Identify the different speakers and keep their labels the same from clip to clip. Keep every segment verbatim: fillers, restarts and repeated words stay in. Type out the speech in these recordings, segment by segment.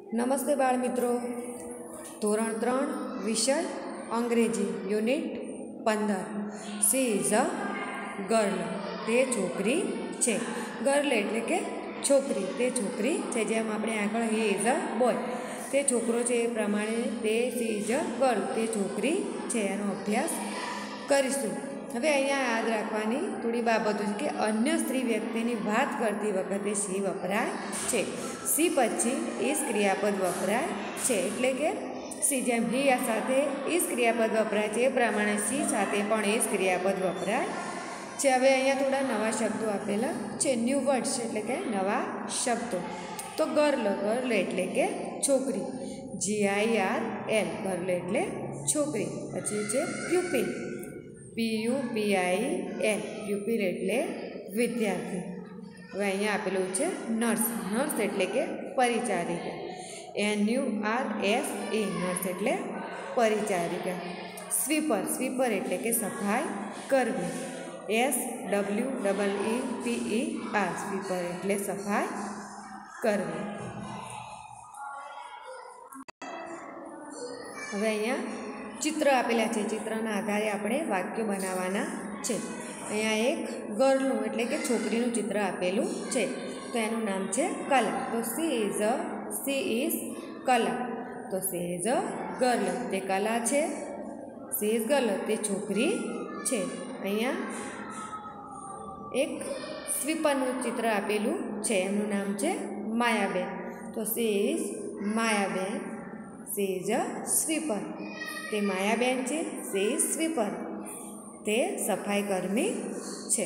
Speaker 1: नमस्ते बाळ मित्रों। धोरण त्रण विषय अंग्रेजी यूनिट पंदर। She is a girl. ते छोकरी छे। गर्ल एटले के छोकरी। ते छोकरी छे। जेम आपणे आगळ ही इज अ बॉय। ते छोकरो छे ए प्रमाणे ते सी इज अ गर्ल। ते छोकरी छे एनो अभ्यास करीशुं। हवे अहींया याद राखवानी थोड़ी बाबतो छे के अन्य स्त्री व्यक्तिनी वात करती वखते सी वपराय छे। सी पछी इज क्रियापद वपराय छे। एटले के सी जेम ही साथे इज क्रियापद वपराय छे ए प्रमाणे सी साथे पण इज क्रियापद वपराय छे। हवे अहींया थोड़ा नवा शब्दों आपेला छे। न्यू वर्ड्स एटले के नवा शब्दों। तो गर्ल गर्ल एटले के छोकरी। G I R L girl एटले छोकरी। पछी छे pupil P U P I L pupil एटले विद्यार्थी। हवे अहींया आपेलुं छे नर्स। नर्स एटले के परिचारिका। N U R S E nurse एटले परिचारिका। स्वीपर स्वीपर एटले के सफाई करवी। S W double E P E R sweeper एटले सफाई करवी। हवे अहींया चित्र आपेला छे। चित्रना आधारे आपणे वाक्य बनाववाना छे। अहींया एक गर्लनुं एटले के छोकरीनुं चित्र आपेलुं छे। तो एनुं नाम छे कला। तो she is a C is कला। तो सी इज अ गर्ल। ते कला छे। सी इज गर्ल ते छोकरी छे। अहींया एक स्वीपरनुं चित्र आपेलुं छे। एनुं नाम छे मायाबेन। तो she is Mayaben. She is a sweeper. ते मायाबेन छे। She is sweeper. ते सफाई कर्मी छे।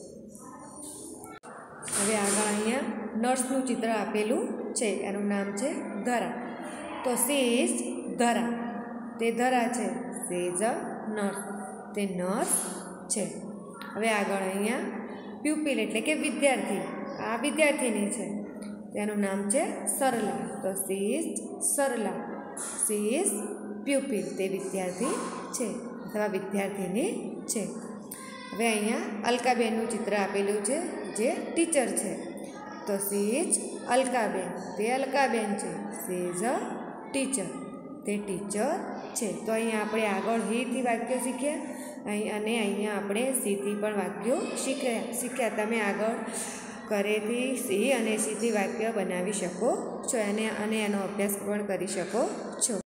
Speaker 1: हवे आगळ अहींया नर्सनुं चित्र आपेलुं छे। एनुं नाम छे धरा। तो सी इज धरा। ते धरा छे। She is a nurse. ते नर्स छे। हवे आगळ अहींया प्यूपिल एटले के विद्यार्थी। आ विद्यार्थिनी छे। तेनुं नाम छे सरला। तो she is Sarla. C is प्यूपिल। ते विद्यार्थी छे अथवा विद्यार्थिनी छे। हवे अहींया अलकाबेननुं चित्र आपेलुं छे जे टीचर छे। तो सी इज अलकाबेन। ते अलकाबेन छे। She is a teacher. ते टीचर छे। तो अहींया आपणे आगळ ही थी वाक्य शीख्या अहीं अने अहींया आपणे सी थी पण वाक्यो शीख्या शीख्या तमे आगळ घरेथी सी अने सी थी वाक्य बनावी शको छो अने अने एनो अभ्यास पण करी शको छो।